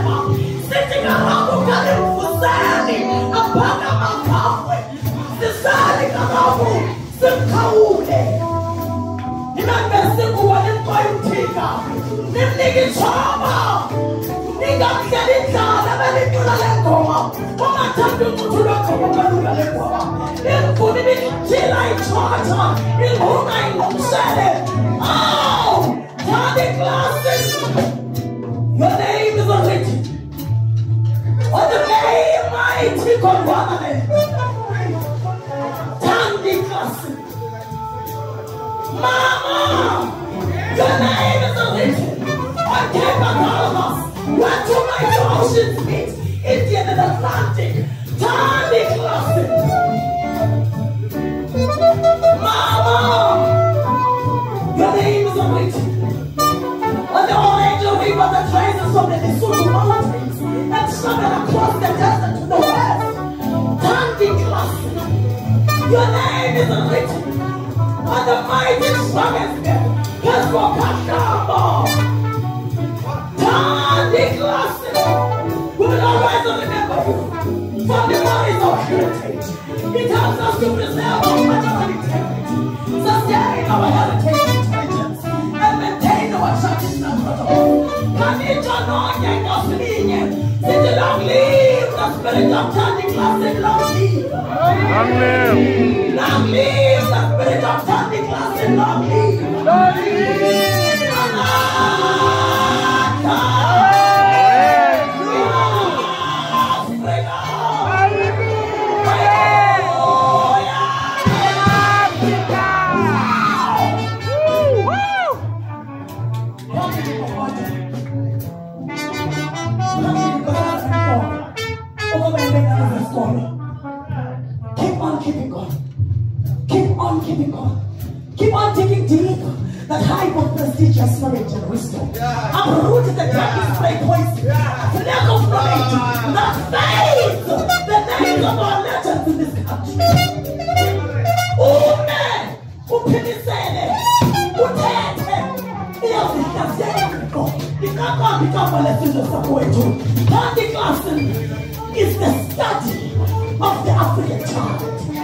sitting around Fusani, upon a pathway, the Sali Karabu, Simkaule. Remember, Simku and Pointica, the nigga Chama, Nigga Sedita, the Venezuela Lekoma, Pomataku to the Coca-Cola Lekoma, in Pudi, Chile, Charter, in whom I said it. Oh, Johnny Klaasen, your name is written. On the name mighty God, Tandy Klaasen. Mama, your name is written. I came back all of us. Went to my ocean's meet in the Atlantic. Tandy Klaasen. Mama, your name is written. On the orange river that rises from the Lesotho mountains and spread across the desert to the west. Tandy Klaasen, your name is written on the mighty strongest men. Kashamo. Tandy Klaasen, we will always remember you from the bodies of heritage. It helps us to preserve our cultural integrity, sustain our heritage intelligence, and maintain our traditional protocol. Can it not get us lenient? Did you long live the spirit of Tandy Klaasen? Long live! Long live! Long live the spirit of Tandy Klaasen! Long live! Long live! Keep on digging deep. That high of prestigious knowledge and wisdom. Uprooted the darkest spray poison. Lack of knowledge. Not faith. The names of our legends in this country. Ume. Upinisene. Utete. Tandy Klaasen is the study of the African child.